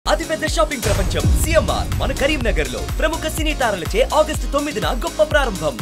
అతిపెద్ద షాపింగ్ ప్రపంచం సిఎంఆర్ మన కరీంనగర్ లో ప్రముఖ సినీ తారలచే ఆగస్టు 9న గొప్ప ప్రారంభం.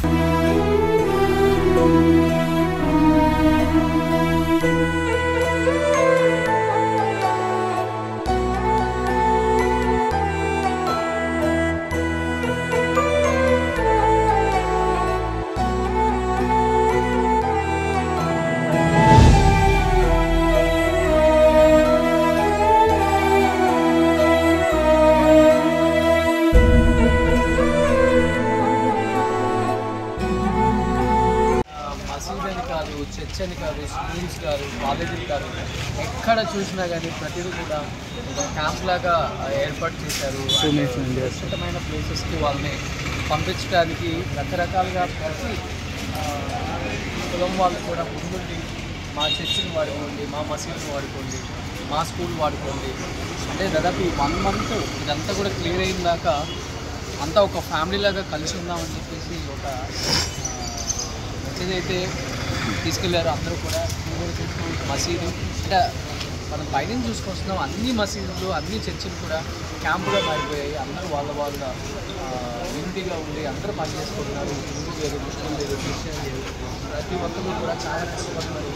చర్చ్ అని కాదు, స్కూల్స్ కాదు, కాలేజీలు కాదు, ఎక్కడ చూసినా కానీ ప్రతిదీ కూడా ఒక క్యాంప్ లాగా ఏర్పాటు చేశారు. సురక్షితమైన ప్లేసెస్కి వాళ్ళని పంపించడానికి రకరకాలుగా ప్రతి కులం వాళ్ళు కూడా ముందుండి మా చర్చిని వాడుకోండి, మా మసీదుని వాడుకోండి, మా స్కూల్ వాడుకోండి అంటే దాదాపు 1 month ఇదంతా కూడా క్లియర్ అయిన దాకా అంతా ఒక ఫ్యామిలీ లాగా కలిసి ఉందామని చెప్పేసి ఒక మెసేజ్ అయితే తీసుకెళ్లారు. అందరూ కూడా మసీదు అంటే మనం పైన చూసుకొస్తున్నాం, అన్ని మసీదులు అన్ని చర్చిలు కూడా క్యాంపుగా మారిపోయాయి. అందరూ వాళ్ళ యూనిటీగా ఉండి అందరూ పనిచేసుకుంటున్నారు. హిందూ లేదు, ముస్లిం లేదు, క్రిస్టియన్ లేదు, ప్రతి ఒక్కరు కూడా చాలా కష్టపడుతున్నారు.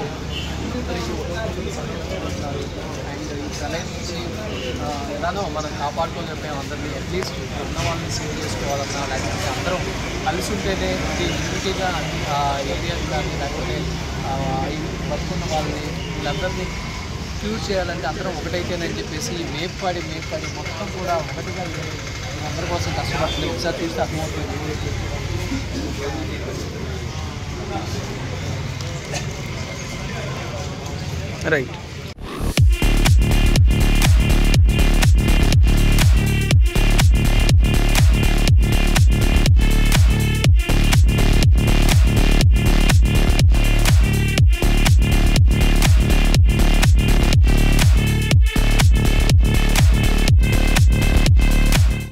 అండ్ ఈ ప్రళయం నుంచి ఎలానో మనం కాపాడుకోలేకపోయాం అందరినీ. అట్లీస్ట్ ఉన్న వాళ్ళని సేవ్ చేసుకోవాలన్నా లేకపోతే అందరం కలిసి ఉంటేనే యూనిటీగా ఏరియాస్ కానీ లేకపోతే బతుకున్న వాళ్ళని వీళ్ళందరినీ క్యూర్ చేయాలంటే అందరం ఒకటైతేనని చెప్పేసి మేపాడి మొత్తం కూడా ఒకటిగా అందరి కోసం కష్టపడుతుంది. ఒకసారి చూస్తే అర్థమవుతుంది. రైట్.